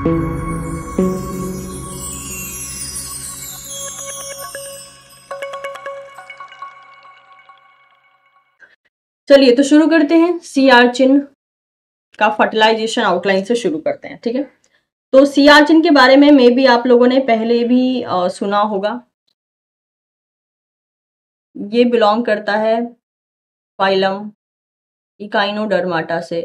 चलिए तो शुरू करते हैं। सी आर्चिन का फर्टिलाइजेशन आउटलाइन से शुरू करते हैं, ठीक है। तो सी आर्चिन के बारे में मे बी आप लोगों ने पहले भी सुना होगा। ये बिलोंग करता है फाइलम इकाइनोडर्माटा से।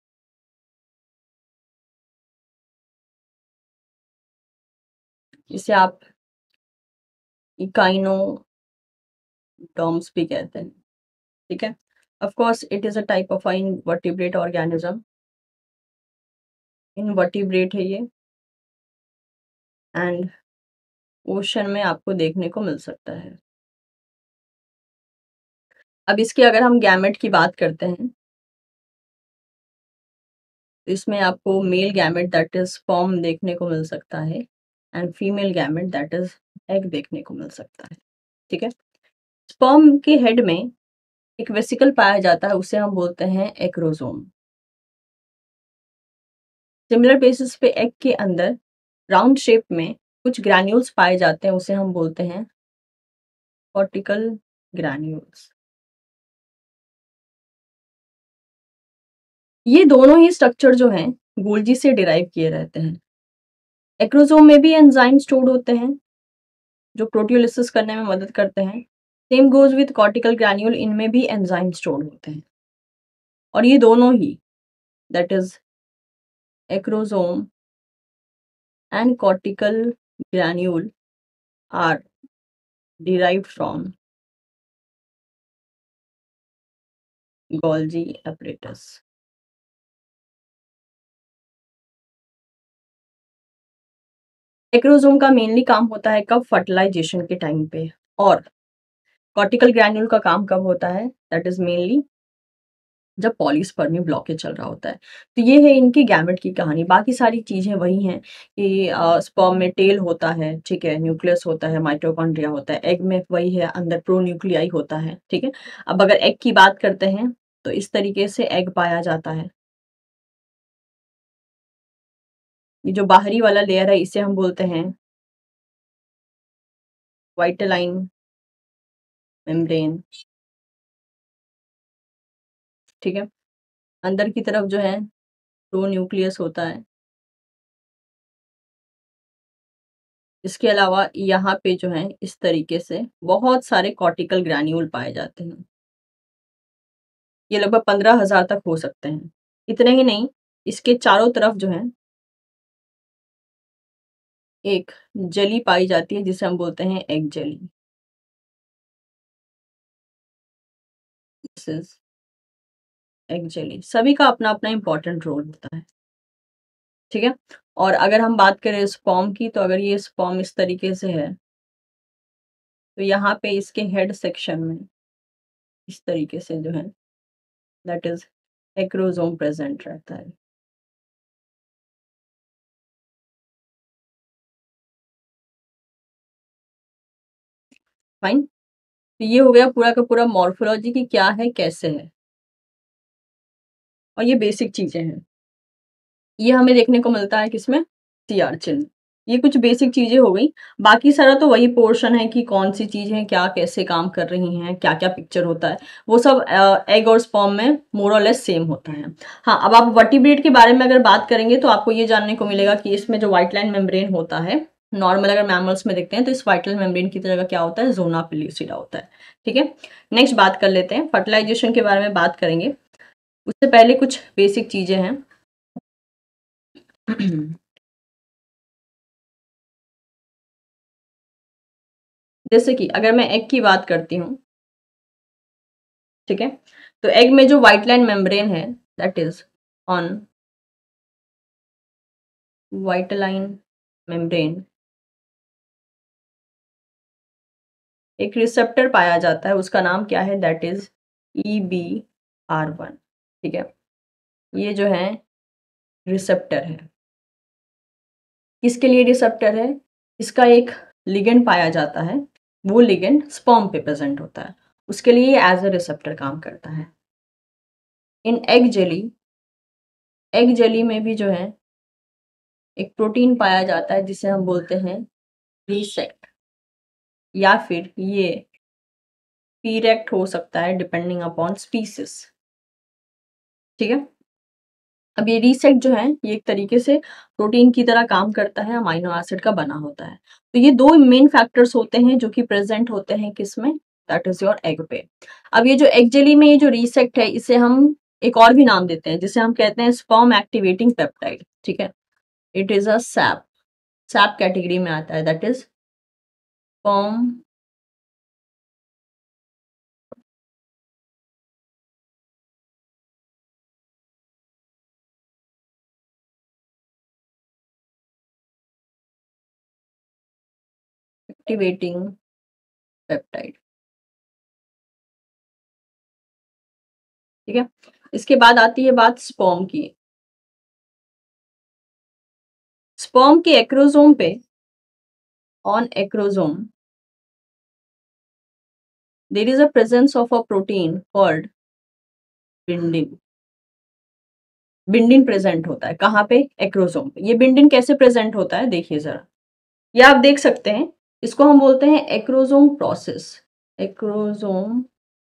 इसे आप इकाइनोडर्म्स भी कहते हैं, ठीक है। Of course it is a type of invertebrate organism, invertebrate है ये, एंड ओशन में आपको देखने को मिल सकता है। अब इसके अगर हम गैमेट की बात करते हैं तो इसमें आपको male gamete that is sperm देखने को मिल सकता है and female gamete that is egg देखने को मिल सकता है, ठीक है। स्पर्म के हेड में एक वेसिकल पाया जाता है, उसे हम बोलते हैं एक्रोसोम। सिमिलर बेसिस पे एग के अंदर राउंड शेप में कुछ ग्रैन्यूल्स पाए जाते हैं, उसे हम बोलते हैं कॉर्टिकल ग्रैन्यूल्स। ये दोनों ही स्ट्रक्चर जो हैं गोल्जी से डिराइव किए रहते हैं। एक्रोसोम में भी एंजाइम स्टोर्ड होते हैं जो प्रोटियोलिसिस करने में मदद करते हैं। Same goes with cortical granule, इनमें भी एंजाइम स्टोर्ड होते हैं। और ये दोनों ही that is acrosome and cortical granule are derived from Golgi apparatus. Acrosome का मेनली काम होता है कब? फर्टिलाइजेशन के टाइम पे। और कॉर्टिकल ग्रैन्यूल का काम कब होता है? दैट इज मेनली जब पॉलीस्पर्मी ब्लॉकेज चल रहा होता है। तो ये है इनकी गैमेट की कहानी। बाकी सारी चीजें वही हैं कि स्पर्म में टेल होता है, ठीक है, न्यूक्लियस होता है, माइटोकॉन्ड्रिया होता है, एग में वही है, अंदर प्रोन्यूक्लियाई होता है, ठीक है। अब अगर एग की बात करते हैं तो इस तरीके से एग पाया जाता है। ये जो बाहरी वाला लेयर है इसे हम बोलते हैं वाइटलाइन मेम्ब्रेन, ठीक है। अंदर की तरफ जो है प्रोन्यूक्लियस होता है। इसके अलावा यहाँ पे जो है इस तरीके से बहुत सारे कॉर्टिकल ग्रैन्यूल पाए जाते हैं। ये लगभग 15,000 तक हो सकते हैं। इतने ही नहीं, इसके चारों तरफ जो है एक जेली पाई जाती है जिसे हम बोलते हैं egg jelly. This is egg jelly. सभी का अपना अपना इंपॉर्टेंट रोल होता है, ठीक है। और अगर हम बात करें स्पर्म की, तो अगर ये स्पर्म इस तरीके से है तो यहाँ पे इसके हेड सेक्शन में इस तरीके से जो है दैट इज एक्रोसोम प्रेजेंट रहता है। फाइन। तो ये हो गया पूरा का पूरा मॉर्फोलॉजी की क्या है, कैसे है, और ये बेसिक चीजें हैं। ये हमें देखने को मिलता है किसमें? सी आर्चिन। ये कुछ बेसिक चीजें हो गई। बाकी सारा तो वही पोर्शन है कि कौन सी चीजें क्या कैसे काम कर रही हैं, क्या क्या पिक्चर होता है, वो सब एग और स्पर्म में मोर और लेस सेम होता है। हाँ, अब आप वर्टिब्रेट के बारे में अगर बात करेंगे तो आपको ये जानने को मिलेगा कि इसमें जो व्हाइट लाइन मेम्ब्रेन होता है, नॉर्मल अगर मैमल्स में देखते हैं तो इस वाइटल मेम्ब्रेन की जगह क्या होता है? जोना पेल्यूसिडा होता है, ठीक है। नेक्स्ट बात कर लेते हैं, फर्टिलाइजेशन के बारे में बात करेंगे। उससे पहले कुछ बेसिक चीजें हैं। जैसे कि अगर मैं एग की बात करती हूँ, ठीक है, तो एग में जो व्हाइट लाइन मेम्ब्रेन है that is on white line membrane एक रिसेप्टर पाया जाता है, उसका नाम क्या है? दैट इज EBR1, ठीक है। ये जो है रिसेप्टर है। किसके लिए रिसेप्टर है? इसका एक लिगेंड पाया जाता है, वो लिगेंड स्पर्म पे प्रेजेंट होता है, उसके लिए एज अ रिसेप्टर काम करता है। In egg jelly, egg jelly में भी जो है एक प्रोटीन पाया जाता है जिसे हम बोलते हैं रीसेक्ट, या फिर ये पीरेक्ट हो सकता है डिपेंडिंग अपॉन स्पीसीज। ठीक है, अब ये रीसेट जो है ये एक तरीके से प्रोटीन की तरह काम करता है, अमाइनो एसिड का बना होता है। तो ये दो मेन फैक्टर्स होते हैं जो कि प्रेजेंट होते हैं किसमें, दैट इज योर एग पे। अब ये जो एग जेली में ये जो रीसेट है इसे हम एक और भी नाम देते हैं जिसे हम कहते हैं स्पर्म एक्टिवेटिंग पेप्टाइड। ठीक है, it is a SAP, SAP category में आता है, that is sperm activating peptide. ठीक है, इसके बाद आती है बात स्पर्म की। स्पर्म के एक्रोसोम पे, on acrosome there is a presence of a protein called bindin. Bindin present होता है कहाँ पे, एक्रोसोम पे। ये बिंडिन कैसे प्रेजेंट होता है देखिए जरा, ये आप देख सकते हैं, इसको हम बोलते हैं एक्रोसोम प्रोसेस। एक्रोसोम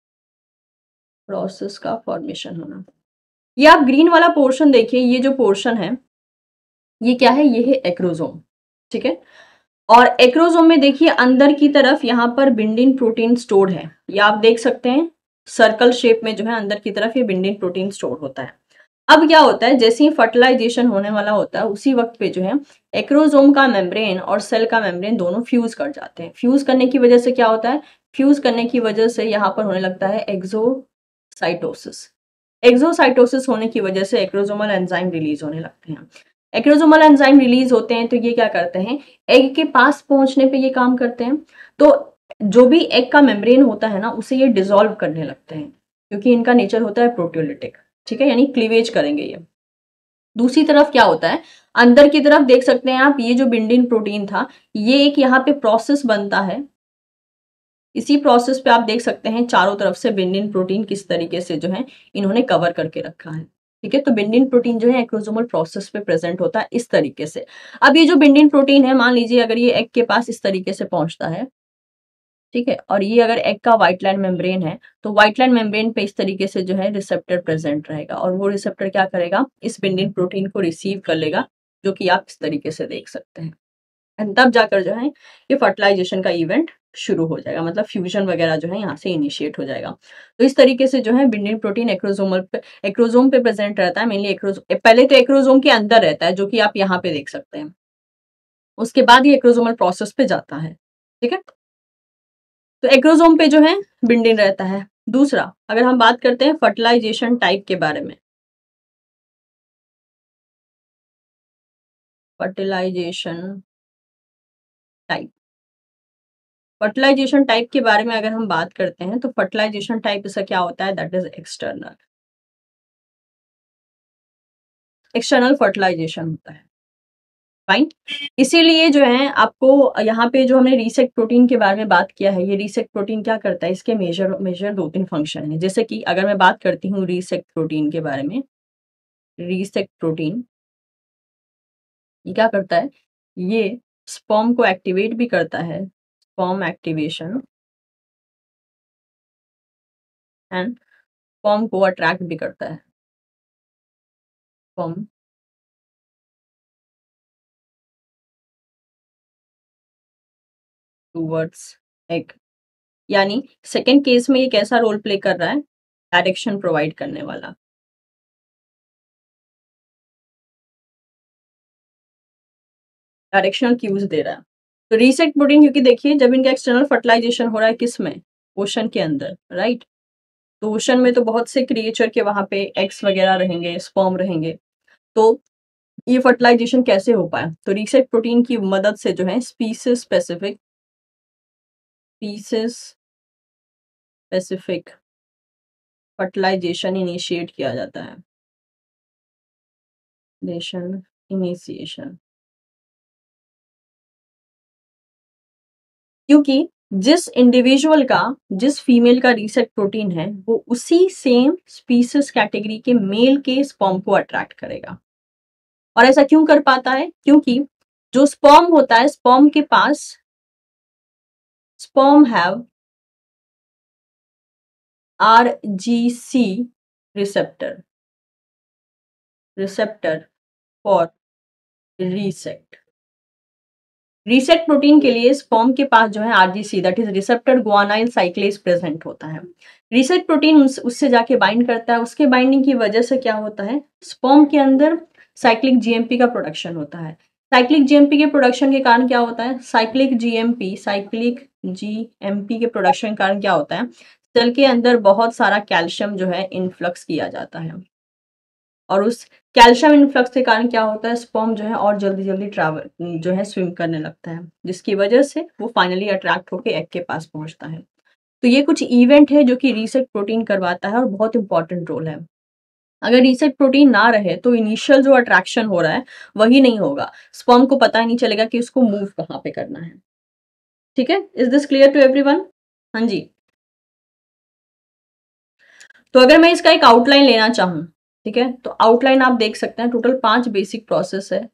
प्रोसेस का फॉर्मेशन होना। ये आप ग्रीन वाला पोर्शन देखिए, ये जो पोर्शन है ये क्या है, ये है एक्रोसोम। ठीक है, और एक्रोसोम में देखिए अंदर की तरफ यहाँ पर बिंडिन प्रोटीन स्टोर्ड है, ये आप देख सकते हैं सर्कल शेप में जो है अंदर की तरफ ये बिंडिन प्रोटीन स्टोर होता है। अब क्या होता है, जैसे ही फर्टिलाइजेशन होने वाला होता है उसी वक्त पे जो है एक्रोसोम का मेम्ब्रेन और सेल का मेम्ब्रेन दोनों फ्यूज कर जाते हैं। फ्यूज करने की वजह से क्या होता है, फ्यूज करने की वजह से यहाँ पर होने लगता है एक्सोसाइटोसिस। एक्सोसाइटोसिस होने की वजह से एक्रोसोमल एंजाइम रिलीज होने लगते हैं। एक्रोसोमल एंजाइम रिलीज होते हैं तो ये क्या करते हैं, एग के पास पहुंचने पे ये काम करते हैं। तो जो भी एग का मेम्ब्रेन होता है ना उसे ये डिसॉल्व करने लगते हैं, क्योंकि इनका नेचर होता है प्रोटियोलिटिक। ठीक है, यानी क्लीवेज करेंगे ये। दूसरी तरफ क्या होता है, अंदर की तरफ देख सकते हैं आप, ये जो बिंडिन प्रोटीन था ये एक यहाँ पे प्रोसेस बनता है। इसी प्रोसेस पे आप देख सकते हैं चारों तरफ से बिंडिन प्रोटीन किस तरीके से जो है इन्होंने कवर करके रखा है। ठीक है, तो बिंडिन प्रोटीन जो है एक्रोसोमल प्रोसेस पे प्रेजेंट होता है इस तरीके से। अब ये जो बिंडिन प्रोटीन है, मान लीजिए अगर ये एग के पास इस तरीके से पहुंचता है, ठीक है, और ये अगर एग का व्हाइट लाइन मेम्ब्रेन है तो व्हाइट लाइन मेम्ब्रेन पे इस तरीके से जो है रिसेप्टर प्रेजेंट रहेगा, और वो रिसेप्टर क्या करेगा, इस बिंडिन प्रोटीन को रिसीव कर लेगा, जो कि आप इस तरीके से देख सकते हैं। एंड तब जाकर जो है ये फर्टिलाइजेशन का इवेंट शुरू हो जाएगा, मतलब फ्यूजन वगैरह जो है यहाँ से इनिशिएट हो जाएगा। तो इस तरीके से जो है बिंडिन प्रोटीन एक्रोसोम पे प्रेजेंट रहता है, मेनली पहले तो एक्रोसोम के अंदर रहता है जो कि आप यहाँ पे देख सकते हैं, उसके बाद ये एक्रोसोमल प्रोसेस पे जाता है। ठीक है, तो एक्रोसोम पे जो है बिंडिन रहता है। दूसरा, अगर हम बात करते हैं फर्टिलाइजेशन टाइप के बारे में, फर्टिलाइजेशन टाइप, फर्टिलाइजेशन टाइप के बारे में अगर हम बात करते हैं तो फर्टिलाइजेशन टाइप इसका क्या होता है, that is external. External fertilization होता है। फाइन, इसीलिए जो है आपको यहाँ पे जो हमने रीसेक्ट प्रोटीन के बारे में बात किया है, ये रीसेक्ट प्रोटीन क्या करता है, इसके मेजर दो तीन फंक्शन है। जैसे कि अगर मैं बात करती हूँ रीसेक्ट प्रोटीन के बारे में, रीसेक्ट प्रोटीन ये क्या करता है, ये स्पर्म को एक्टिवेट भी करता है, स्पर्म एक्टिवेशन, एंड स्पर्म को अट्रैक्ट भी करता है, स्पर्म टूवर्ड्स एग। यानी सेकेंड केस में ये कैसा रोल प्ले कर रहा है, डायरेक्शन प्रोवाइड करने वाला, डायरेक्शनल क्यूज दे रहा है। तो रीसेक्ट प्रोटीन, क्योंकि देखिए जब इनका एक्सटर्नल फर्टिलाइजेशन हो रहा है किस में, ओशन के अंदर, राइट। तो ओशन में तो बहुत से क्रिएचर के वहां पे एग्स वगैरह रहेंगे, स्पर्म रहेंगे, तो ये फर्टिलाइजेशन कैसे हो पाए, तो रीसेक्ट प्रोटीन की मदद से जो है स्पीसीज स्पेसिफिक फर्टिलाइजेशन इनिशिएट किया जाता है, इनिशिएशन। क्योंकि जिस इंडिविजुअल का, जिस फीमेल का रीसेक्ट प्रोटीन है वो उसी सेम स्पीसीज कैटेगरी के मेल के स्पर्म को अट्रैक्ट करेगा, और ऐसा क्यों कर पाता है? क्योंकि जो स्पर्म होता है, स्पर्म के पास sperm have RGC receptor for resact. Resact protein के लिए स्पर्म के पास जो है RGC that is receptor guanylyl cyclase present होता है। रीसेट प्रोटीन उससे जाके बाइंड करता है, उसके बाइंडिंग की वजह से क्या होता है, स्पर्म के अंदर साइक्लिक जीएमपी का प्रोडक्शन होता है। साइक्लिक जीएमपी के प्रोडक्शन के कारण क्या होता है, साइक्लिक जीएमपी के प्रोडक्शन के कारण क्या होता है, सेल के अंदर बहुत सारा कैल्शियम जो है इनफ्लक्स किया जाता है, और उस कैल्शियम इनफ्लक्स के कारण क्या होता है, स्पर्म जो है और जल्दी जल्दी ट्रैवल जो है स्विम करने लगता है, जिसकी वजह से वो फाइनली अट्रैक्ट होकर एग के पास पहुंचता है। तो ये कुछ इवेंट है जो कि रीसेट प्रोटीन करवाता है और बहुत इंपॉर्टेंट रोल है। अगर रीसेट प्रोटीन ना रहे तो इनिशियल जो अट्रैक्शन हो रहा है वही नहीं होगा, स्पर्म को पता ही नहीं चलेगा कि उसको मूव कहाँ पे करना है। ठीक है, is this clear to everyone? हाँ जी। तो अगर मैं इसका एक आउटलाइन लेना चाहूँ, ठीक है, तो आउटलाइन आप देख सकते हैं, टोटल 5 बेसिक प्रोसेस है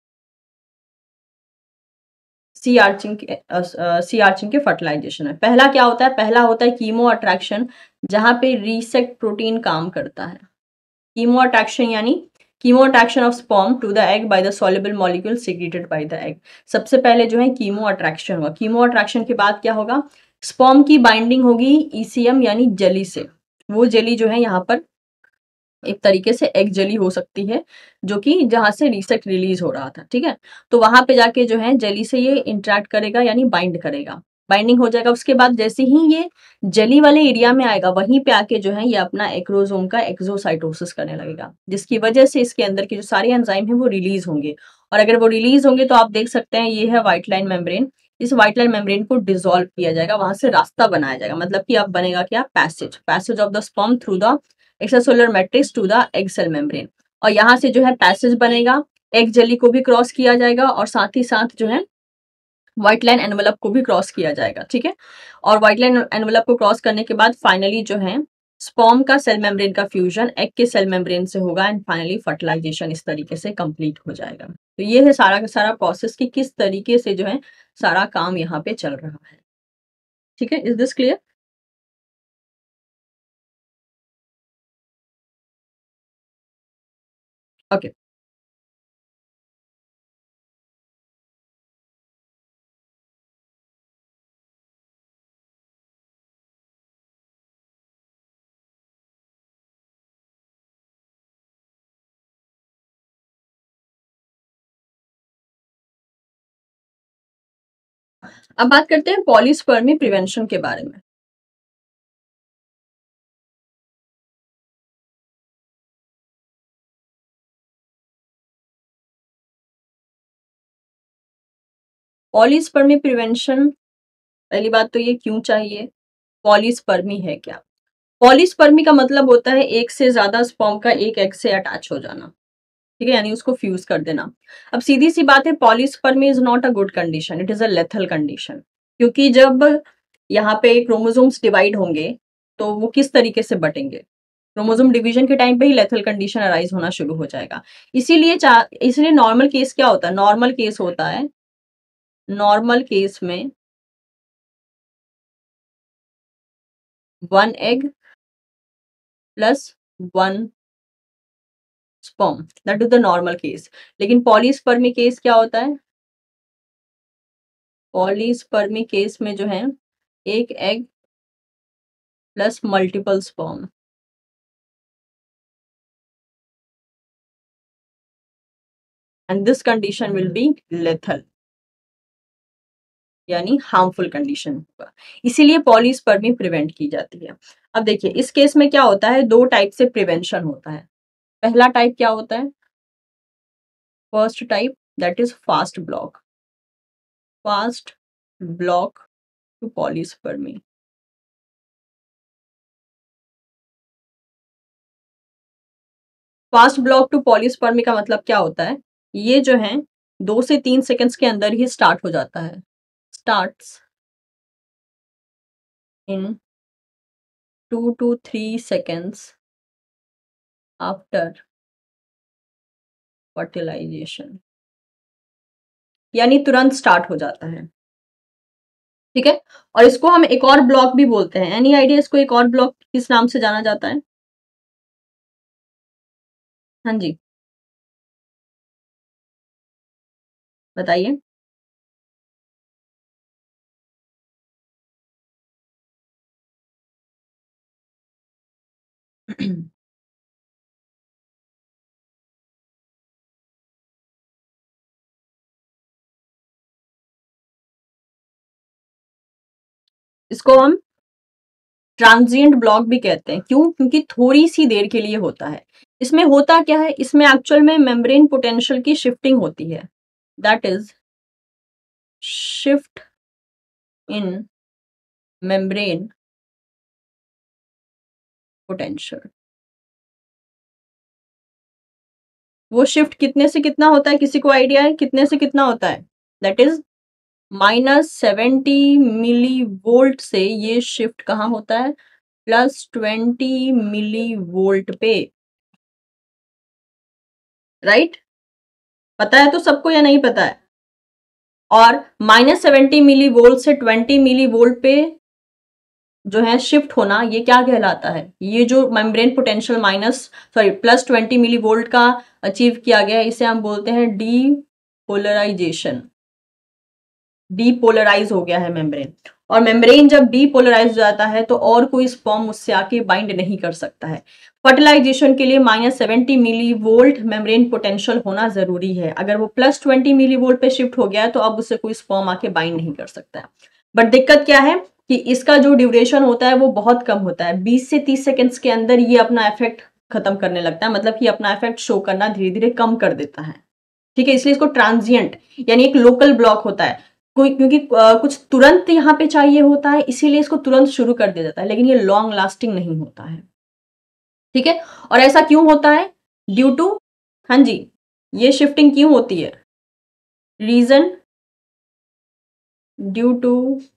सी आर्चिंग के फर्टिलाइजेशन में। पहला क्या होता है, पहला होता है कीमो अट्रैक्शन, जहां पे रीसेट प्रोटीन काम करता है। कीमो अट्रैक्शन यानी chemo attraction of sperm to the egg by the soluble molecule secreted by the egg. सबसे पहले जो है कीमो अट्रैक्शन हुआ, कीमो अट्रैक्शन के बाद क्या होगा, स्पर्म की बाइंडिंग होगी ईसीएम यानी जेली से। वो जेली जो है यहाँ पर एक तरीके से एग जेली हो सकती है, जो कि जहां से रीसेट रिलीज हो रहा था, ठीक है। तो वहां पे जाके जो है जेली से ये इंटरेक्ट करेगा यानी बाइंड करेगा, बाइंडिंग हो जाएगा। उसके बाद जैसे ही ये जेली वाले एरिया में आएगा, वहीं पे आके जो है ये अपना एक्रोसोम का एक्सोसाइटोसिस करने लगेगा, जिसकी वजह से इसके अंदर के जो सारे एंजाइम है वो रिलीज होंगे। और अगर वो रिलीज होंगे तो आप देख सकते हैं ये है व्हाइट लाइन मेम्ब्रेन। इस व्हाइट लाइन मेम्ब्रेन को डिसॉल्व किया जाएगा, वहां से रास्ता बनाया जाएगा, मतलब कि अब बनेगा क्या, passage of the sperm through the extracellular matrix to the egg cell membrane. और यहाँ से जो है पैसेज बनेगा, एग जेली को भी क्रॉस किया जाएगा और साथ ही साथ जो है व्हाइट लाइन एनवलप को भी क्रॉस किया जाएगा, ठीक है। और व्हाइट लाइन एनवलप को क्रॉस करने के बाद फाइनली जो है स्पर्म का सेल मेम्ब्रेन का फ्यूजन एग के सेल मेम्ब्रेन से होगा एंड फाइनली फर्टिलाइजेशन इस तरीके से कंप्लीट हो जाएगा। तो ये है सारा का सारा प्रोसेस कि किस तरीके से जो है सारा काम यहाँ पे चल रहा है। ठीक है, इज दिस क्लियर? ओके। अब बात करते हैं पॉलीस्पर्मी प्रिवेंशन के बारे में। पॉलीस्पर्मी प्रिवेंशन, पहली बात तो ये क्यों चाहिए, पॉलीस्पर्मी है क्या? पॉलीस्पर्मी का मतलब होता है एक से ज्यादा स्पर्म का एक एग से अटैच हो जाना, ठीक है, यानी उसको फ्यूज कर देना। अब सीधी सी बात है, polyspermy is not a good condition, it is a lethal condition. क्योंकि जब यहाँ पे क्रोमोसोम्स डिवाइड होंगे तो वो किस तरीके से बटेंगे, क्रोमोसोम डिवीजन के टाइम पे ही लेथल कंडीशन अराइज होना शुरू हो जाएगा। इसीलिए नॉर्मल केस क्या होता है, नॉर्मल केस में 1 egg plus 1 sperm, that is the normal case. लेकिन पॉलीस्पर्मी केस क्या होता है, पॉलीस्पर्मी केस में जो है एक egg plus multiple sperm, and this condition will be lethal, यानी हार्मफुल कंडीशन होगा। इसीलिए पॉलीस्पर्मी प्रिवेंट की जाती है। अब देखिए इस केस में क्या होता है, दो टाइप से प्रिवेंशन होता है। पहला टाइप क्या होता है, first type that is fast block to polyspermy. Fast block to polyspermy का मतलब क्या होता है, ये जो है 2 से 3 सेकंड्स के अंदर ही स्टार्ट हो जाता है, starts in 2 to 3 seconds after fertilization, यानी तुरंत स्टार्ट हो जाता है। ठीक है, और इसको हम एक और ब्लॉक भी बोलते हैं। एनी आइडिया इसको एक और ब्लॉक किस नाम से जाना जाता है? हाँ जी, बताइए। इसको हम ट्रांजिएंट ब्लॉक भी कहते हैं। क्यों? क्योंकि थोड़ी सी देर के लिए होता है। इसमें होता क्या है, इसमें एक्चुअल में मेम्ब्रेन पोटेंशियल की शिफ्टिंग होती है। That is shift in membrane potential. वो शिफ्ट कितने से कितना होता है, किसी को आइडिया है कितने से कितना होता है? दैट इज -70 मिली वोल्ट से ये शिफ्ट कहाँ होता है? +20 मिली वोल्ट पे। राइट? पता है तो सबको या नहीं पता है? और -70 मिली वोल्ट से 20 मिली वोल्ट पे जो है शिफ्ट होना, ये क्या कहलाता है? ये जो मेम्ब्रेन पोटेंशियल +20 मिली वोल्ट का अचीव किया गया है, इसे हम बोलते हैं डीपोलराइजेशन। डीपोलराइज हो गया है मेम्ब्रेन। और मेम्ब्रेन जब डीपोलराइज हो जाता है तो और कोई स्पर्म उससे आके बाइंड नहीं कर सकता है। फर्टिलाइजेशन के लिए -70 मिली वोल्ट मेम्ब्रेन पोटेंशियल होना जरूरी है। अगर वो +20 मिली वोल्ट पे शिफ्ट हो गया है तो अब उससे कोई स्पर्म आके बाइंड नहीं कर सकता है। बट दिक्कत क्या है कि इसका जो ड्यूरेशन होता है वो बहुत कम होता है। 20 से 30 सेकेंड्स के अंदर ये अपना इफेक्ट खत्म करने लगता है, मतलब कि अपना इफेक्ट शो करना धीरे धीरे कम कर देता है। ठीक है, इसलिए इसको ट्रांजिएंट यानी एक लोकल ब्लॉक होता है। कोई क्योंकि कुछ तुरंत यहाँ पे चाहिए होता है, इसीलिए इसको तुरंत शुरू कर दिया जाता है, लेकिन ये लॉन्ग लास्टिंग नहीं होता है। ठीक है, और ऐसा क्यों होता है? ड्यू टू, हाँ जी, ये शिफ्टिंग क्यों होती है? Reason due to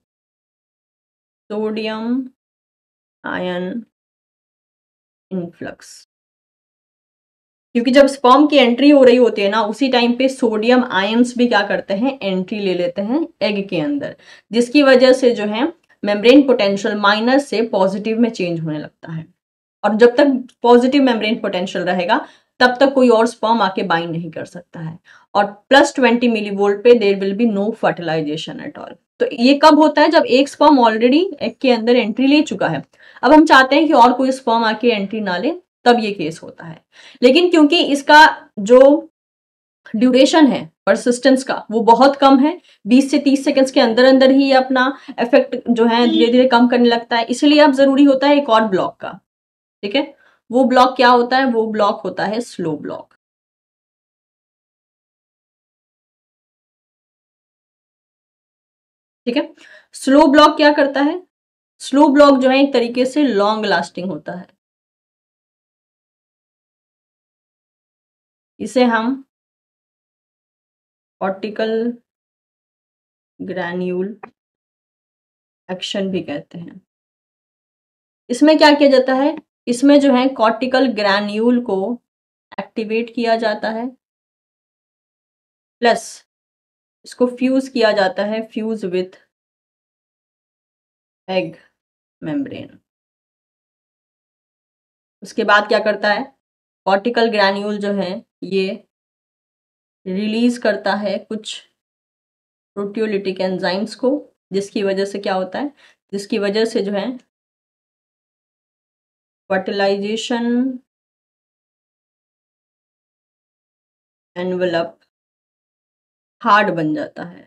sodium ion influx. क्योंकि जब स्पर्म की एंट्री हो रही होती है ना, उसी टाइम पे सोडियम आयंस भी क्या करते हैं, एंट्री ले लेते हैं एग के अंदर, जिसकी वजह से जो है मेम्ब्रेन पोटेंशियल माइनस से पॉजिटिव में चेंज होने लगता है। और जब तक पॉजिटिव मेम्ब्रेन पोटेंशियल रहेगा तब तक कोई और स्पर्म आके बाइंड नहीं कर सकता है। और +20 मिली वोल्ट पे there will be no fertilization at all. तो ये कब होता है? जब एक स्पर्म ऑलरेडी एग के अंदर एंट्री ले चुका है, अब हम चाहते हैं कि और कोई स्पर्म आके एंट्री ना ले, तब ये केस होता है। लेकिन क्योंकि इसका जो ड्यूरेशन है परसिस्टेंस का वो बहुत कम है, 20 से 30 सेकंड्स के अंदर अंदर ही ये अपना इफेक्ट जो है धीरे धीरे कम करने लगता है, इसलिए अब जरूरी होता है एक और ब्लॉक का। ठीक है, वो ब्लॉक क्या होता है? वो ब्लॉक होता है स्लो ब्लॉक। ठीक है, स्लो ब्लॉक क्या करता है? स्लो ब्लॉक जो है एक तरीके से लॉन्ग लास्टिंग होता है। इसे हम कॉर्टिकल ग्रैन्यूल एक्शन भी कहते हैं। इसमें क्या किया जाता है? इसमें जो है कॉर्टिकल ग्रैन्यूल को एक्टिवेट किया जाता है, प्लस इसको फ्यूज किया जाता है, फ्यूज विथ एग मेम्ब्रेन। उसके बाद क्या करता है? कॉर्टिकल ग्रैन्यूल जो है ये रिलीज करता है कुछ प्रोटियोलिटिक एंजाइम्स को, जिसकी वजह से क्या होता है? जिसकी वजह से जो है फर्टिलाइजेशन एनवेलप हार्ड बन जाता है।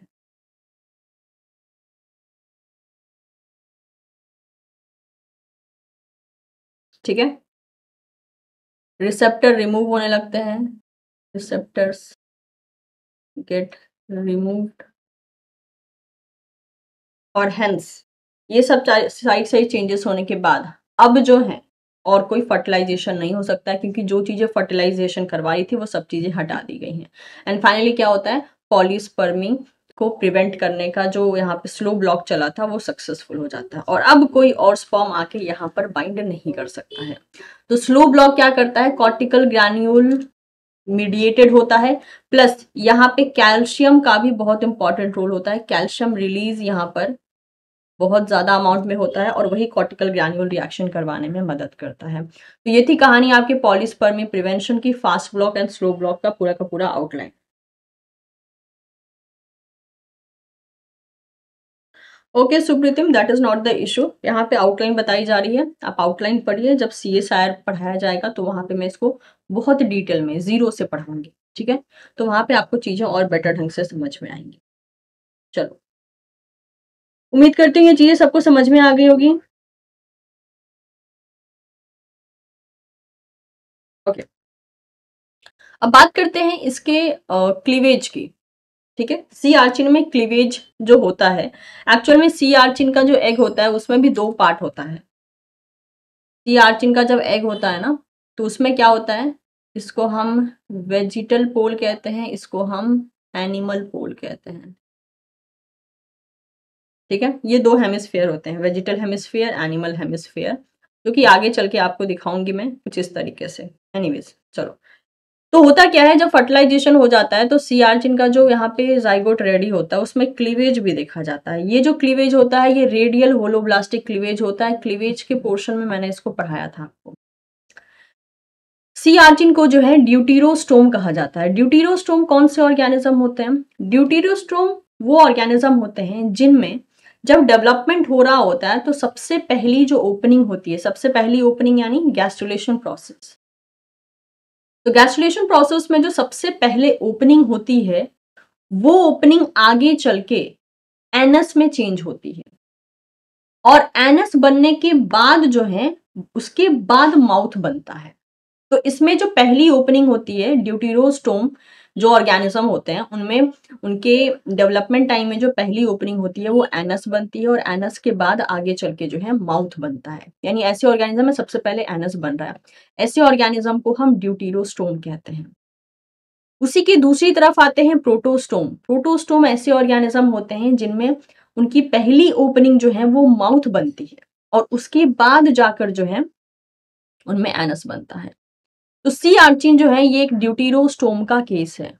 ठीक है, रिसेप्टर रिमूव होने लगते हैं, रिसेप्टर्स गेट रिमूव्ड, और हेंस ये सब साइड साइड चेंजेस होने के बाद अब जो है और कोई फर्टिलाइजेशन नहीं हो सकता है, क्योंकि जो चीजें फर्टिलाइजेशन करवा रही थी वो सब चीजें हटा दी गई हैं। एंड फाइनली क्या होता है? पॉलीस्पर्मी को प्रिवेंट करने का जो यहाँ पे स्लो ब्लॉक चला था वो सक्सेसफुल हो जाता है, और अब कोई और स्पर्म आके यहाँ पर बाइंड नहीं कर सकता है। तो स्लो ब्लॉक क्या करता है? कॉर्टिकल ग्रैन्यूल मीडिएटेड होता है, प्लस यहाँ पे कैल्शियम का भी बहुत इंपॉर्टेंट रोल होता है। कैल्शियम रिलीज यहाँ पर बहुत ज्यादा अमाउंट में होता है और वही कॉर्टिकल ग्रैन्युल रिएक्शन करवाने में मदद करता है। तो ये थी कहानी आपके पॉलीस्पर्मी प्रिवेंशन की, fast block and slow block का पूरा outline. Okay Supritim, that is not the issue. यहाँ पे आउटलाइन बताई जा रही है, आप आउटलाइन पढ़िए। जब CSIR पढ़ाया जाएगा तो वहां पे मैं इसको बहुत डिटेल में जीरो से पढ़ाऊंगी, ठीक है? तो वहां पे आपको चीजें और बेटर ढंग से समझ में आएंगी। चलो, उम्मीद करती हूँ ये चीजें सबको समझ में आ गई होगी। ओके, अब बात करते हैं इसके क्लीवेज की, ठीक है? सी आर्चिन में क्लीवेज जो होता है, एक्चुअल में सी आर्चिन का जो एग होता है उसमें भी दो पार्ट होता है। सी आर्चिन का जब एग होता है ना, तो उसमें क्या होता है, इसको हम वेजिटल पोल कहते हैं, इसको हम एनिमल पोल कहते हैं, ठीक है? ये दो हेमिस्फेयर होते हैं, वेजिटल हेमिस्फेयर, एनिमल हेमिस्फेयर, जो कि आगे चल के आपको दिखाऊंगी मैं कुछ इस तरीके से। एनीवेज, चलो, तो होता क्या है, जब फर्टिलाइजेशन हो जाता है तो सी आर्चिन का जो यहाँ पे जाइगोट रेडी होता है उसमें क्लीवेज भी देखा जाता है। ये जो क्लीवेज होता है ये रेडियल होलोब्लास्टिक क्लीवेज होता है। क्लीवेज के पोर्शन में मैंने इसको पढ़ाया था आपको। सी आर्चिन को जो है ड्यूटीरोस्टोम कहा जाता है। ड्यूटीरोस्टोम कौन से ऑर्गेनिज्म होते हैं? ड्यूटीरोस्टोम वो ऑर्गेनिज्म होते हैं जिनमें जब डेवलपमेंट हो रहा होता है तो सबसे पहली जो ओपनिंग होती है, सबसे पहली ओपनिंग यानी गैस्ट्रुलेशन प्रोसेस। तो गैस्ट्रुलेशन प्रोसेस में जो सबसे पहले ओपनिंग होती है वो ओपनिंग आगे चल के एनस में चेंज होती है, और एनस बनने के बाद जो है उसके बाद माउथ बनता है। तो इसमें जो पहली ओपनिंग होती है, ड्यूटीरोस्टोम जो ऑर्गेनिज्म होते हैं उनमें उनके डेवलपमेंट टाइम में जो पहली ओपनिंग होती है वो एनस बनती है, और एनस के बाद आगे चल के जो है माउथ बनता है। यानी ऐसे ऑर्गेनिज्म में सबसे पहले एनस बन रहा है, ऐसे ऑर्गेनिज्म को हम ड्यूटीरोस्टोम कहते हैं। उसी की दूसरी तरफ आते हैं प्रोटोस्टोम। प्रोटोस्टोम ऐसे ऑर्गेनिज्म होते हैं जिनमें उनकी पहली ओपनिंग जो है वो माउथ बनती है, और उसके बाद जाकर जो है उनमें एनस बनता है। तो सी आर्चिन जो है ये एक ड्यूटीरोस्टोम का केस है।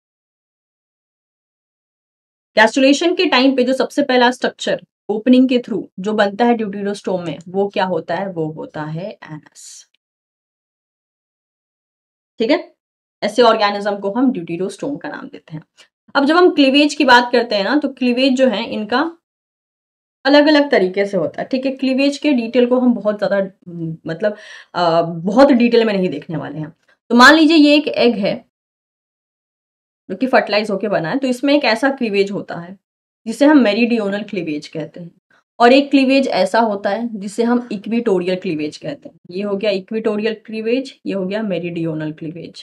गैस्ट्रुलेशन के टाइम पे जो सबसे पहला स्ट्रक्चर ओपनिंग के थ्रू जो बनता है ड्यूटीरोस्टोम में, वो क्या होता है? वो होता है एनस, ठीक है? ऐसे ऑर्गेनिज्म को हम ड्यूटीरोस्टोम का नाम देते हैं। अब जब हम क्लीवेज की बात करते हैं ना, तो क्लीवेज जो है इनका अलग अलग तरीके से होता है, ठीक है? क्लीवेज के डिटेल को हम बहुत ज्यादा मतलब बहुत डिटेल में नहीं देखने वाले हैं। तो मान लीजिए ये एक एग है जो कि फर्टिलाइज होके बना है, तो इसमें एक ऐसा क्लीवेज होता है जिसे हम मेरिडियोनल क्लीवेज कहते हैं, और एक क्लीवेज ऐसा होता है जिसे हम इक्विटोरियल क्लीवेज कहते हैं। ये हो गया इक्विटोरियल क्लीवेज, ये हो गया मेरिडियोनल क्लीवेज,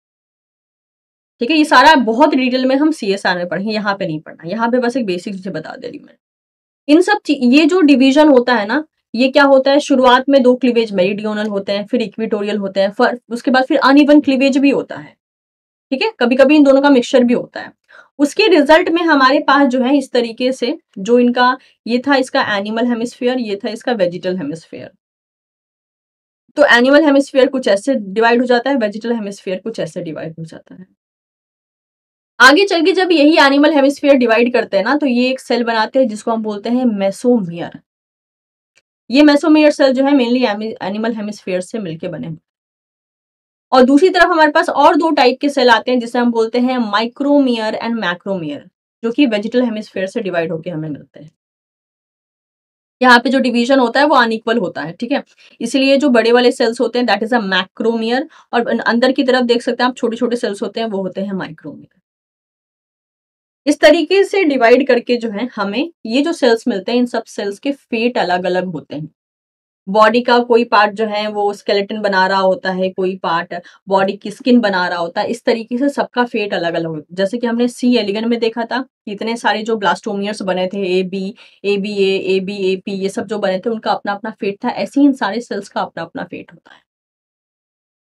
ठीक है? ये सारा बहुत डिटेल में हम CSR में पढ़ेंगे, यहाँ पे नहीं पढ़ना, यहाँ पे बस एक बेसिक चीजें बता दे रही हूँ मैं। इन सब ये जो डिवीजन होता है ना, ये क्या होता है, शुरुआत में दो क्लीवेज मेरिडियोनल होते हैं, फिर इक्विटोरियल होते हैं, फिर उसके बाद फिर अनइवन क्लीवेज भी होता है, ठीक है? कभी कभी इन दोनों का मिक्सचर भी होता है। उसके रिजल्ट में हमारे पास जो है इस तरीके से जो इनका ये था, इसका एनिमल हेमिस्फीयर, ये था इसका वेजिटल हेमिस्फीयर। तो एनिमल हेमिस्फीयर कुछ ऐसे डिवाइड हो जाता है, वेजिटल हेमिस्फीयर कुछ ऐसे डिवाइड हो जाता है। आगे चल के जब यही एनिमल हेमिस्फीयर डिवाइड करते हैं ना, तो ये एक सेल बनाते हैं जिसको हम बोलते हैं मेसोमियर। ये मेसोमियर सेल जो है मेनली एनिमल हेमिस्फीयर से मिलके बने हैं। और दूसरी तरफ हमारे पास और दो टाइप के सेल आते हैं जिसे हम बोलते हैं माइक्रोमियर एंड मैक्रोमियर, जो कि वेजिटल हेमिस्फीयर से डिवाइड होकर हमें मिलते हैं। यहाँ पे जो डिवीजन होता है वो अनइक्वल होता है, ठीक है? इसलिए जो बड़े वाले सेल्स होते हैं दैट इज अ मैक्रोमियर, और अंदर की तरफ देख सकते हैं आप छोटे छोटे सेल्स होते हैं वो होते हैं माइक्रोमियर। इस तरीके से डिवाइड करके जो है हमें ये जो सेल्स मिलते हैं, इन सब सेल्स के फेट अलग अलग होते हैं। बॉडी का कोई पार्ट जो है वो स्केलेटन बना रहा होता है, कोई पार्ट बॉडी की स्किन बना रहा होता है। इस तरीके से सबका फेट अलग अलग होता है। जैसे कि हमने सी एलिगन में देखा था, इतने सारे जो ब्लास्टोमियर्स बने थे, ए बी ए पी, ये सब जो बने थे उनका अपना अपना फेट था। ऐसे ही इन सारे सेल्स का अपना अपना फेट होता है।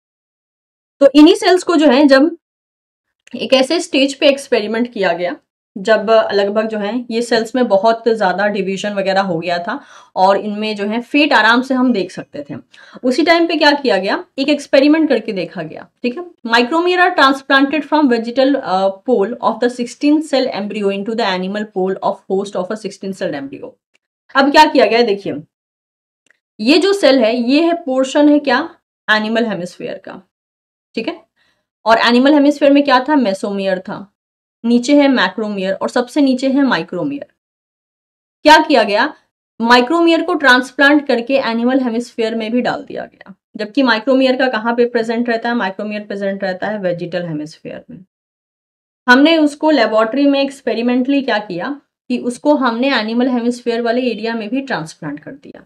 तो इन्हीं सेल्स को जो है जब एक ऐसे स्टेज पे एक्सपेरिमेंट किया गया जब लगभग जो है ये सेल्स में बहुत ज़्यादा डिवीजन वगैरह हो गया था और इनमें जो है फेट आराम से हम देख सकते थे। उसी टाइम पे क्या किया गया, एक एक्सपेरिमेंट करके देखा गया, ठीक है। Micromere are transplanted from vegetal pole of the 16 cell embryo into the animal pole of host of a 16 cell embryo. अब क्या किया गया देखिए, ये जो सेल है ये है पोर्शन है क्या, एनिमल हेमिस्फीयर का, ठीक है। और एनिमल हेमिस्फीयर में क्या था, मेसोमियर था, नीचे है मैक्रोमियर और सबसे नीचे है माइक्रोमियर। क्या किया गया, माइक्रोमियर को ट्रांसप्लांट करके एनिमल हेमिस्फीयर में भी डाल दिया गया, जबकि माइक्रोमियर का कहाँ पे प्रेजेंट रहता है, माइक्रोमियर प्रेजेंट रहता है वेजिटल हेमिस्फीयर में। हमने उसको लेबोरेटरी में एक्सपेरिमेंटली क्या किया कि उसको हमने एनिमल हेमिस्फीयर वाले एरिया में भी ट्रांसप्लांट कर दिया।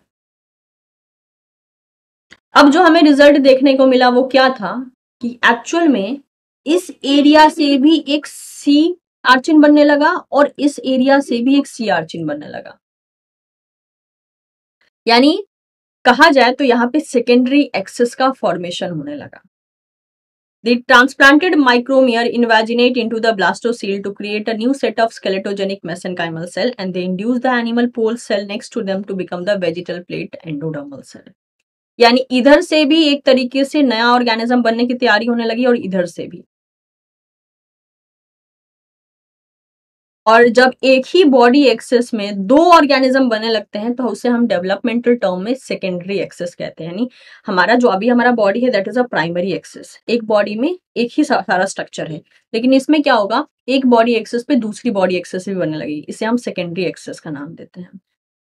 अब जो हमें रिजल्ट देखने को मिला वो क्या था कि एक्चुअल में इस एरिया से भी एक सी आर्चिन बनने लगा और इस एरिया से भी एक सी आर्चिन बनने लगा। यानी कहा जाए तो यहाँ पे सेकेंडरी एक्सेस का फॉर्मेशन होने लगा। The transplanted micromeer invaginate into the blastocele to create a new set of skeletogenic mesenchymal cell and they induce the animal pole cell next to them to become the vegetal plate endodermal cell। यानी इधर से भी एक तरीके से नया organism बनने की तैयारी होने लगी और इधर से भी। और जब एक ही बॉडी एक्सेस में दो ऑर्गेनिज्म बनने लगते हैं तो उसे हम डेवलपमेंटल टर्म में सेकेंडरी एक्सेस कहते हैं। यानी हमारा जो अभी हमारा बॉडी है that is a primary axis, एक बॉडी में एक ही सारा स्ट्रक्चर है, लेकिन इसमें क्या होगा, एक बॉडी एक्सेस पे दूसरी बॉडी एक्सेस भी बनने लगेगी, इसे हम सेकेंडरी एक्सेस का नाम देते हैं।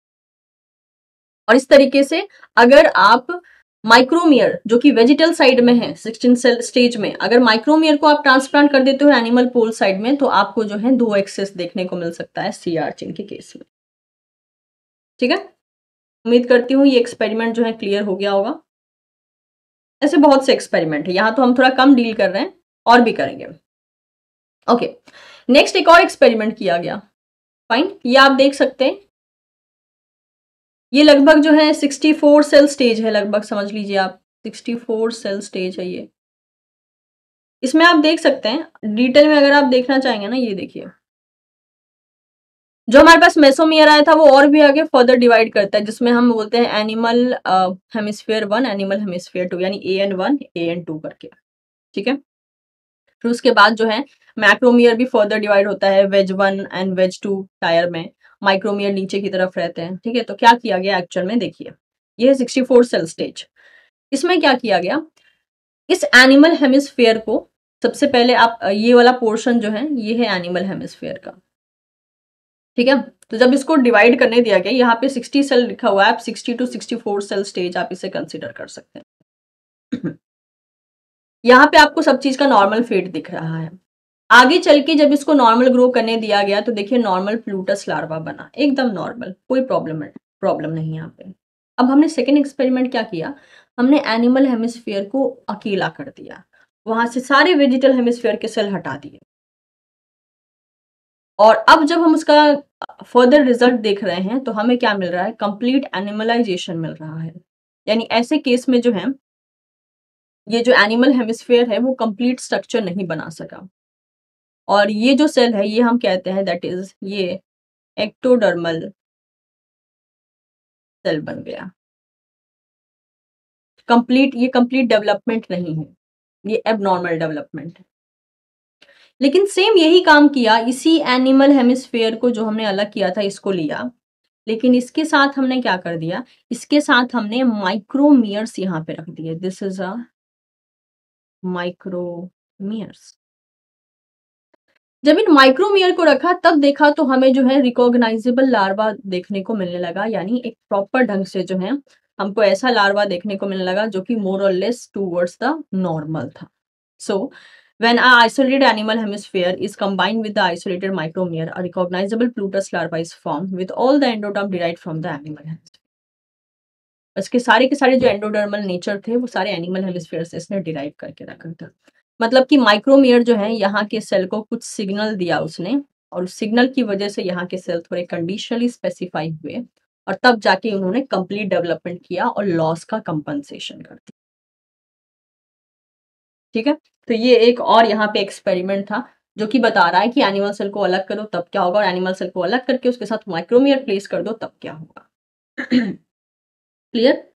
और इस तरीके से अगर आप माइक्रोमियर जो कि वेजिटल साइड में है 16 सेल स्टेज में, अगर माइक्रोमियर को आप ट्रांसप्लांट कर देते हो एनिमल पोल साइड में तो आपको जो है दो एक्सेस देखने को मिल सकता है सी आर्चिन के केस में, ठीक है। उम्मीद करती हूँ ये एक्सपेरिमेंट जो है क्लियर हो गया होगा। ऐसे बहुत से एक्सपेरिमेंट है, यहाँ तो हम थोड़ा कम डील कर रहे हैं, और भी करेंगे। ओके, नेक्स्ट एक और एक्सपेरिमेंट किया गया, फाइन, ये आप देख सकते हैं, ये लगभग जो है 64 सेल स्टेज है, लगभग समझ लीजिए आप 64 सेल स्टेज है ये। इसमें आप देख सकते हैं डिटेल में, अगर आप देखना चाहेंगे ना, ये देखिए जो हमारे पास मेसोमियर आया था वो और भी आगे फर्दर डिवाइड करता है, जिसमें हम बोलते हैं एनिमल हेमिस्फीयर 1 एनिमल हेमिस्फीयर 2, यानी AN1 AN2 करके, ठीक है। फिर उसके बाद जो है मैक्रोमियर भी फर्दर डिवाइड होता है वेज 1 एंड वेज 2 टायर में, माइक्रोमियर नीचे की तरफ रहते हैं, ठीक है। तो क्या किया गया एक्चुअल में देखिए, ये है 64 सेल स्टेज। इसमें क्या किया गया, इस एनिमल हेमिस्फीयर को सबसे पहले आप ये वाला पोर्शन जो है ये है एनिमल हेमिस्फीयर का, ठीक है। तो जब इसको डिवाइड करने दिया गया, यहाँ पे 60 सेल लिखा हुआ है, आप 60 to 64 सेल स्टेज आप इसे कंसिडर कर सकते हैं। यहाँ पे आपको सब चीज का नॉर्मल फेट दिख रहा है। आगे चल के जब इसको नॉर्मल ग्रो करने दिया गया तो देखिए नॉर्मल प्लूटस लार्वा बना, एकदम नॉर्मल, कोई प्रॉब्लम नहीं यहाँ पे। अब हमने सेकेंड एक्सपेरिमेंट क्या किया, हमने एनिमल हेमिस्फीयर को अकेला कर दिया, वहां से सारे वेजिटल हेमिस्फीयर के सेल हटा दिए, और अब जब हम उसका फर्दर रिजल्ट देख रहे हैं तो हमें क्या मिल रहा है, कंप्लीट एनिमलाइजेशन मिल रहा है। यानी ऐसे केस में जो है ये जो एनिमल हेमिस्फीयर है वो कंप्लीट स्ट्रक्चर नहीं बना सका, और ये जो सेल है ये हम कहते हैं दैट इज ये एक्टोडर्मल सेल बन गया। ये कंप्लीट डेवलपमेंट नहीं है, ये एबनॉर्मल डेवलपमेंट है। लेकिन सेम यही काम किया, इसी एनिमल हेमिस्फीयर को जो हमने अलग किया था इसको लिया, लेकिन इसके साथ हमने क्या कर दिया, इसके साथ हमने माइक्रोमियर्स यहाँ पे रख दिए, दिस इज अ माइक्रोमियर्स। जब इन माइक्रोमियर को रखा तब देखा तो हमें जो है रिकॉग्नाइजेबल लार्वा देखने को मिलने लगा, यानी एक प्रॉपर ढंग से जो है हमको ऐसा लार्वा देखने को मिलने लगा जो कि मोर और लेस टूवर्ड्स द नॉर्मल था। सो when a isolated animal hemisphere is combined with the isolated micromeer, a recognizable Plutus larva is formed with all the endoderm derived from the animal hemisphere। उसके सारे के सारे जो एंडोडर्मल नेचर थे वो सारे animal hemisphere से इसने डिराइव करके रखा था। मतलब कि माइक्रोमियर जो है यहाँ के सेल को कुछ सिग्नल दिया उसने, और उस सिग्नल की वजह से यहाँ के सेल थोड़े कंडीशनली स्पेसिफाई हुए, और तब जाके उन्होंने कंप्लीट डेवलपमेंट किया और लॉस का कंपनसेशन कर दिया, ठीक है। तो ये एक और यहाँ पे एक्सपेरिमेंट था जो कि बता रहा है कि एनिमल सेल को अलग करो तब क्या होगा और एनिमल सेल को अलग करके उसके साथ माइक्रोमियर प्लेस कर दो तब क्या होगा। क्लियर?